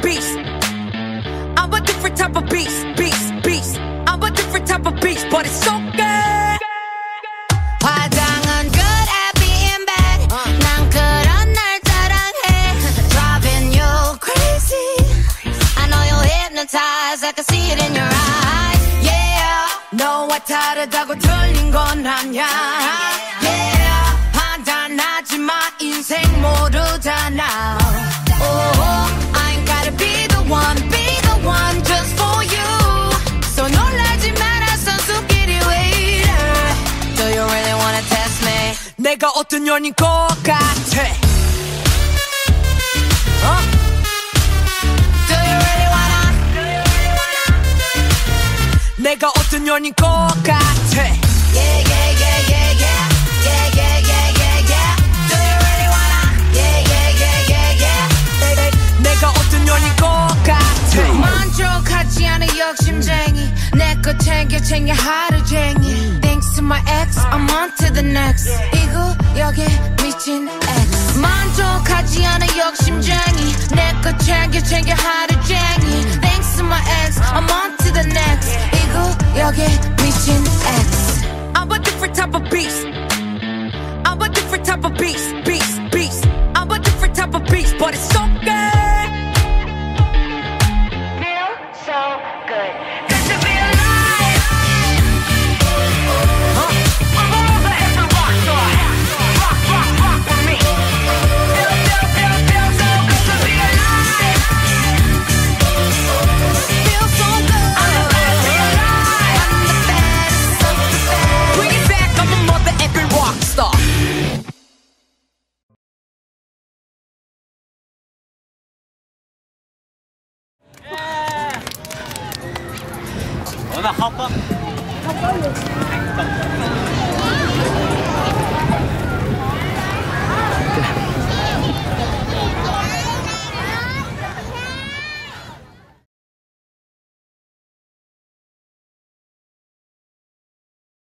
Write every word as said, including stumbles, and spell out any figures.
beast. I'm a different type of beast, beast, beast. I'm a different type of beast, but it's so good. 화장은 good at being bad. 난 그런 날 사랑해. Driving you crazy. I know you're hypnotized. I can see it in your eyes. Yeah. 너와 다르다고 틀린 건 아냐. Yeah. 판단하지마 인생 모르잖아. Oh, I ain't gotta be the one, be the one just for you. So 놀라지 마라 선수끼리 왜 이래. Do you really wanna test me? 내가 어떤 년인 것 같아. 어? Do you really wanna? Do you really wanna? 내가 어떤 년인 것 같아. Yeah, yeah, yeah, yeah, yeah. Yeah, yeah, yeah, yeah, yeah. Do you really wanna? Yeah, yeah, yeah, yeah, yeah. 내가 어떤 년인 것 같아. 만족하지 않은 욕심쟁이. 내 거 챙겨 챙겨 하루쟁이. Thanks to my ex, I'm on to the next. 이 구역에 미친 ex. 만족하지 않은 욕심쟁이. 내 거 챙겨 챙겨 하루쟁이. Thanks to my ex, I'm on to the next. 이 구역에 미친 ex. I'm a different type of beast. I'm a different type of beast, beast, beast. I'm a different type of beast, but it's so good. Feel so good. Got to be alive. Huh? I'm over as a rock star. Rock, rock, rock with me. Feel, feel, feel, feel so good to be alive. Feel so good. I'm the best, be alive. I'm the best of the best. Bring it back, I'm a mother effing rock star. On a hop up.